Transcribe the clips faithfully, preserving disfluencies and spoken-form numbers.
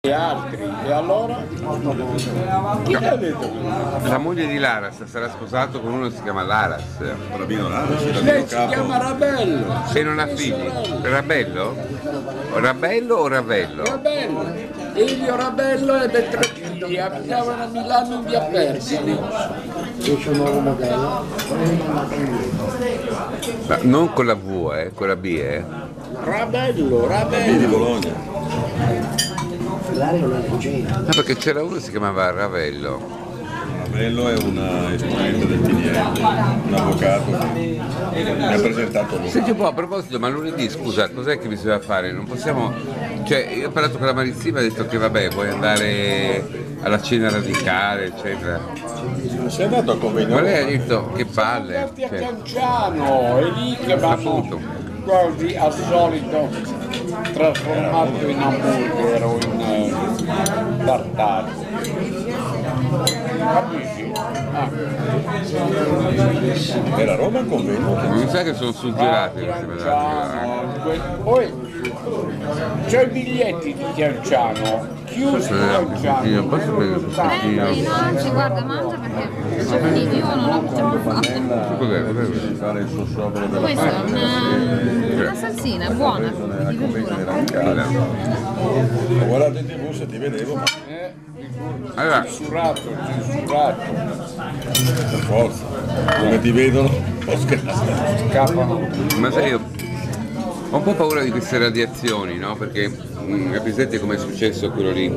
E altri, e allora? Chi l'ha detto? La moglie di Laras sarà sposato con uno che si chiama Laras. Rabino Laras, il Lei rabino si capo. chiama Rabello. E non ha figli. Rabello? Rabello o Ravello? Rabello. Elio Rabello ebbe tre figli, abitavano a Milano in via Persili. C'è un nuovo modello. Ma non con la V, eh, con la B, eh. Rabello, Rabino di Rabello. Bologna. L'aria non è cugina. No, perché c'era uno che si chiamava Ravello. Rabello è un esponente del P D M, un avvocato che mi ha presentato lui. Senti un po', a proposito, ma lunedì, scusa, cos'è che bisogna fare? Non possiamo... Cioè, io ho parlato con la Marizzina e ha detto che vabbè, vuoi andare alla cena radicale, eccetera. Sei andato a convegno? Ma lei ha detto che Siamo palle. andati a Cioè, Canciano, è lì che vanno Appunto. quasi al solito trasformato in hamburger o in eh, tartare. Capisci? Ah. Era a Roma il convegno? mi sa che sono suggerati queste medaglie. Tianciano, que- poi c'ho i biglietti di Tianciano, chiusi Un Tianciano. posso prendere un Prendi, pochettino? no, anzi guarda, mangia perché sono io non ho più fame. Cos'è? Cos'è? Di fare il suo sciopero della Questa è fame. una, una salsina, è buona, di Convegno verdura. radicale. Ho guardato in tv se ti vedevo, ma Eh, Allora, censurato, censurato, per forza. Come ti vedono, ho scherzato. scappano. ma sai, io ho un po' paura di queste radiazioni, no? Perché mh, presente come è successo quello lì?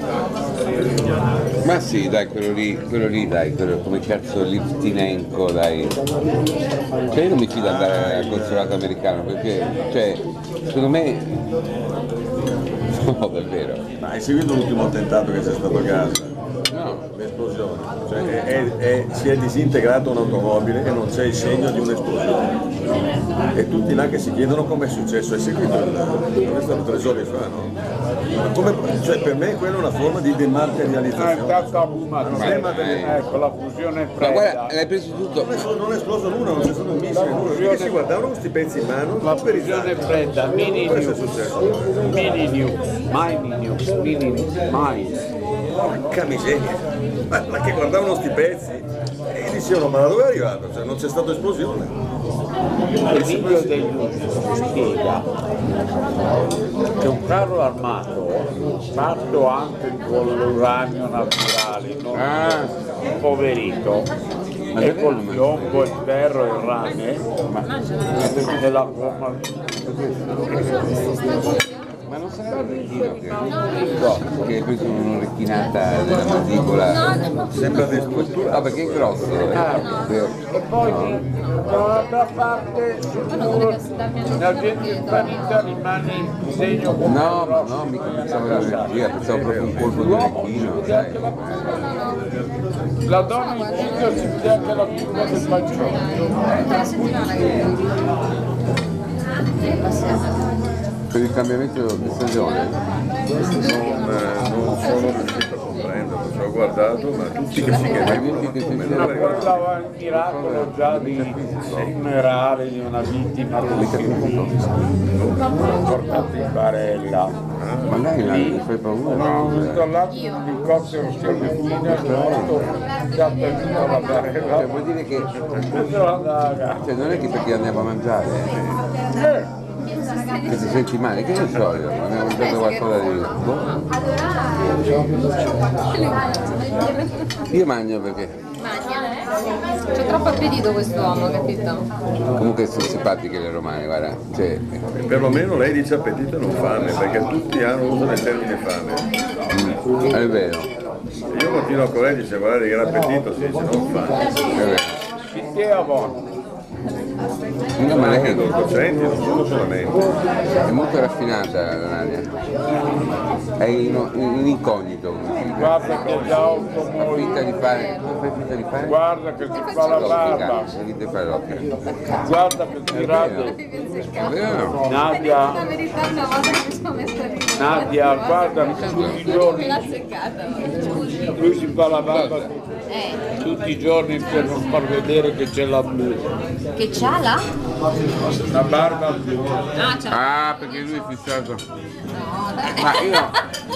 Ma sì, dai, quello lì, quello lì, dai, quello come cazzo Liftinenko, dai. Cioè io non mi fido di andare al consolato americano perché, cioè, secondo me. No, davvero. Ma hai seguito l'ultimo attentato che c'è stato a Gaza? No. L'esplosione. Cioè è, è- è- si è disintegrata un'automobile e non c'è il segno di un'esplosione. E tutti là che si chiedono come è successo. Hai seguito il. Non è stato tre giorni fa, no? Ma come, cioè per me quella è una forma di Ah, è dematerializzazione. stato abumato. Ma non è Ecco, la fusione Ma fredda. guarda, l'hai preso tutto. Non è, non è esploso nulla, non c'è stato un missile, nulla. Perché si guardavano questi pezzi in mano, La pulverizzati. fusione fredda, mini Questo è news, successo. mini news, mai news, mini news, mai. Porca miseria, ma, ma che guardavano sti pezzi e dicevano ma da dove è arrivato? Cioè non c'è stata esplosione. Il video degli spiega che un carro armato fatto anche con l'uranio naturale, non Ah. impoverito, e col piombo, il ferro e il rame, e la gomma. Ma non sarà l'orecchino che, che hai preso un'orecchinata della mandibola? Sembra distruttura. No, perché è grosso. eh. E poi dall'altra parte sicuro la gente sparita rimane il disegno come No, ma no, mica pensavo all'energia, pensavo proprio un colpo di orecchino, sai. la donna in giro si vede anche la curva del bacino. Tutta la settimana che Per il cambiamento di stagione? Non, eh, non sono riuscito a comprenderlo, ci ho guardato, ma tutti che si chiedevano ma come non Ma è arrivato. parlava il miracolo già di funerale di una vittima portato in barella. Magari mi fai paura. Non ho visto là di elicottero stamattina che morto già tenuto la barella. Cioè, vuol dire che Dentro la daga. cioè, non è che perché andiamo a mangiare, eh, Eh, che ti senti male, che ne so io, abbiamo mangiato qualcosa di. Boh. Io mangio perché c'è troppo appetito quest'uomo, capito? comunque sono simpatiche le romane, guarda. Cioè, E perlomeno lei dice appetito e non fame, perché tutti hanno usano il termine fame. mm, è vero, E io continuo a correggere, dice guarda che era appetito, si dice non fame. è vero. chi ti è a buono? No, ma Anche lei i loro docenti, non sono solamente. è molto raffinata la Nadia. È in, in incognito, come si dice. Guarda che già otto Fa mogli. finta di fare, non fai finta di fare? Guarda che si fa la barba. L'ottica, finta di fare l'ottica. Guarda che si rade. È vero? Nadia. La verità è una volta che mi sono messa lì. Nadia, guarda, tutti i giorni, l'ha seccata. lui si fa la barba Eh, tutti i giorni per non far vedere che c'è la blu, che c'ha là? la barba blu. Ah, c'ha. Ah, perché lui è fissato. No, dai. Ma io,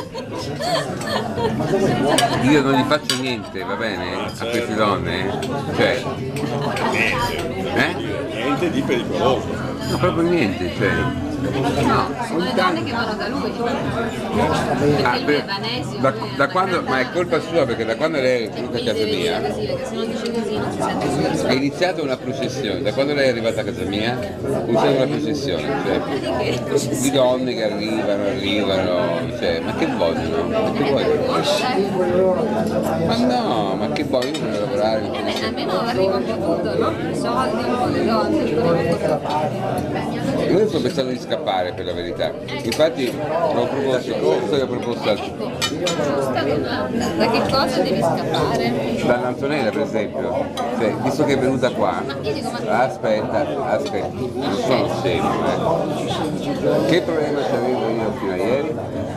io non gli faccio niente, va bene? A queste donne? Cioè, eh? Niente di pericoloso. No, proprio niente, cioè. No, Sono le donne che vanno da lui. Perché Ah, lui per- è vanesio. da, lui è da quando, ma è colpa sua perché da quando lei è venuta a casa deve dire mia così, perché se non dice così non si sente soddisfatto. è iniziata una processione, da quando lei è arrivata a casa mia è iniziata una processione, cioè, di donne che arrivano, arrivano, cioè, ma che vogliono? Ma che vogliono? Ma no, ma che vogliono? Io voglio lavorare in Eh beh, almeno arriva un po' tutto, no? I soldi, un po' le donne, ci volevo portare. Io sto pensando di scappare per la verità, infatti ho proposto, questo che ho proposto a Giusta domanda. Da che cosa devi scappare? dall'Antonella per esempio, cioè, visto che è venuta qua, Ma io dico, ma aspetta, aspetta, non sono scemo, eh. Che problema c'avevo io fino a ieri?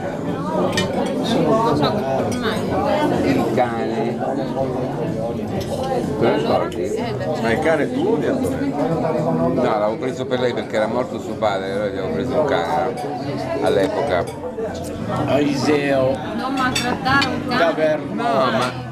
non so ormai. Il cane, te lo ricordi? Eh, beh, Ma il cane tuo o di Antonella? No, l'avevo preso per lei perché era morto suo padre, allora gli avevo preso un cane no? all'epoca. Aiseo, non maltrattare un cane. caverna. No, ma